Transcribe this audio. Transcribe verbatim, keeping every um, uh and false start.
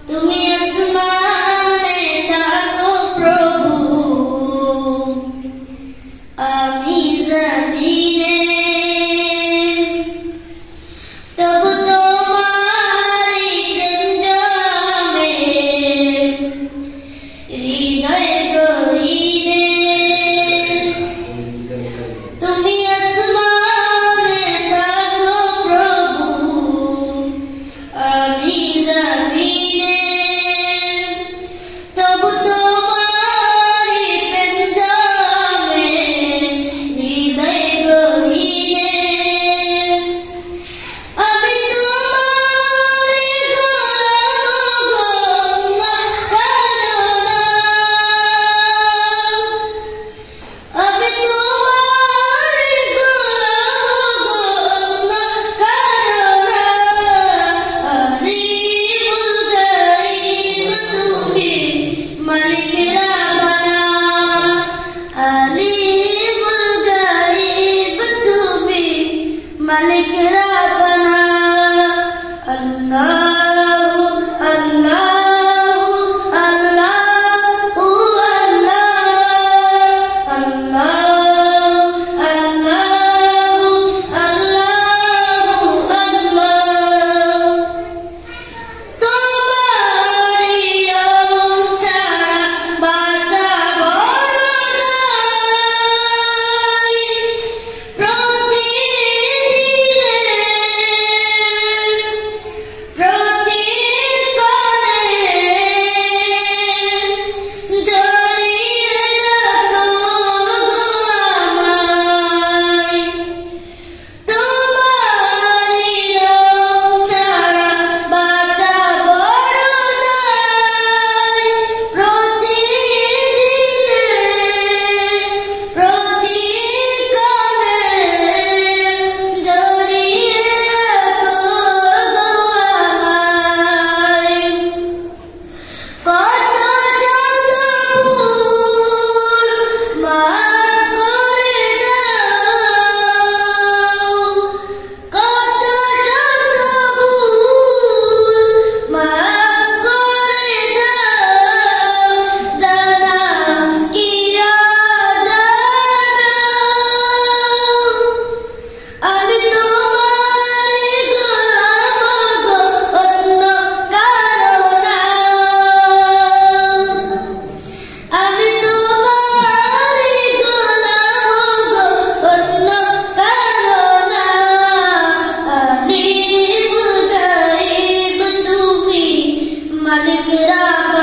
তুমি আসমানে থাকো প্রভু, আমি জমিনে, তবু তোমারি প্রেম জমে হৃদয় গহীনে। তুমি আসমানে থাকো প্রভু, আমি জমিনে, তবু তোমারি প্রেম জমে হৃদয় গহীনে। আমি তোমারি গোলাম গো, কারো না। আমি তোমারি গোলাম গো, কারো না। আলিমুল গায়ব তুমি, মালিক রাব্বানা। আলিমুল গায়ব তুমি, মালিক রাব্বানা। আল্লাহু আল্লাহু আল্লাহু আল্লাহ, আল্লাহু আল্লাহু আল্লাহু আল্লাহ। তোমারি নাম ছাড়া বাঁচা বড় নাই। প্রতিদিনে প্রতিক্ষণে জড়িয়ে রাখো আমায়। তোমারি নাম ছাড়া বাঁচা বড় নাই। প্রতিদিনে প্রতিক্ষণে জড়িয়ে রাখো আমায়। কত শত ভুল মাফ করে দাও, কত শত ভুল মাফ করে দাও, জানা কি অজানা। আমি তোমারি গোলাম গো, অন্য কারো না। আমি তোমারি গোলাম গো, অন্য কারো না। আলিমুল গায়ব তুমি, মালিক রাব্বানা।